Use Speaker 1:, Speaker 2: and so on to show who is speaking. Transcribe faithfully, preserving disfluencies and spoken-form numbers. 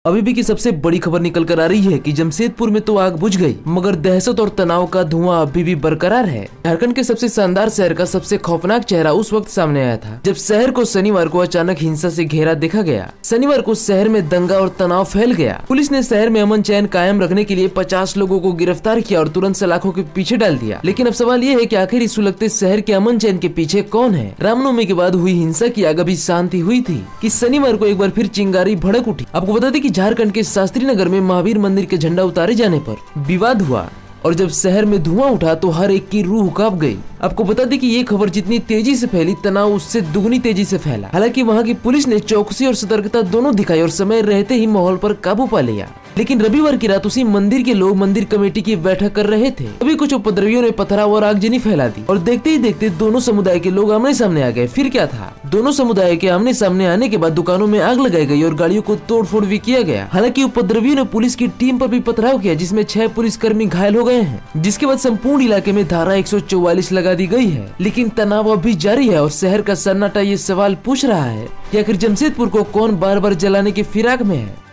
Speaker 1: अभी भी की सबसे बड़ी खबर निकल कर आ रही है कि जमशेदपुर में तो आग बुझ गई, मगर दहशत और तनाव का धुआं अभी भी बरकरार है। झारखंड के सबसे शानदार शहर का सबसे खौफनाक चेहरा उस वक्त सामने आया था जब शहर को शनिवार को अचानक हिंसा से घेरा देखा गया। शनिवार को शहर में दंगा और तनाव फैल गया। पुलिस ने शहर में अमन चैन कायम रखने के लिए पचास लोगों को गिरफ्तार किया और तुरंत सलाखों के पीछे डाल दिया। लेकिन अब सवाल ये है कि आखिर इस सुलगते शहर के अमन चैन के पीछे कौन है? रामनवमी के बाद हुई हिंसा की आग अभी शांति हुई थी कि शनिवार को एक बार फिर चिंगारी भड़क उठी। आपको बता दें कि झारखंड के शास्त्री नगर में महावीर मंदिर के झंडा उतारे जाने पर विवाद हुआ और जब शहर में धुआं उठा तो हर एक की रूह कांप गई। आपको बता दें कि ये खबर जितनी तेजी से फैली, तनाव उससे दुगनी तेजी से फैला। हालांकि वहां की पुलिस ने चौकसी और सतर्कता दोनों दिखाई और समय रहते ही माहौल पर काबू पा लिया। लेकिन रविवार की रात उसी मंदिर के लोग मंदिर कमेटी की बैठक कर रहे थे, तभी कुछ उपद्रवियों ने पथराव और आगजनी फैला दी और देखते ही देखते दोनों समुदाय के लोग आमने सामने आ गए। फिर क्या था, दोनों समुदाय के आमने सामने आने के बाद दुकानों में आग लगाई गई और गाड़ियों को तोड़फोड़ भी किया गया। हालांकि उपद्रवियों ने पुलिस की टीम पर भी पथराव किया, जिसमें छह पुलिसकर्मी घायल हो गए हैं, जिसके बाद संपूर्ण इलाके में धारा एक सौ चौवालीस लगा दी गई है। लेकिन तनाव अभी जारी है और शहर का सन्नाटा ये सवाल पूछ रहा है कि आखिर जमशेदपुर को कौन बार बार जलाने की फिराक में है।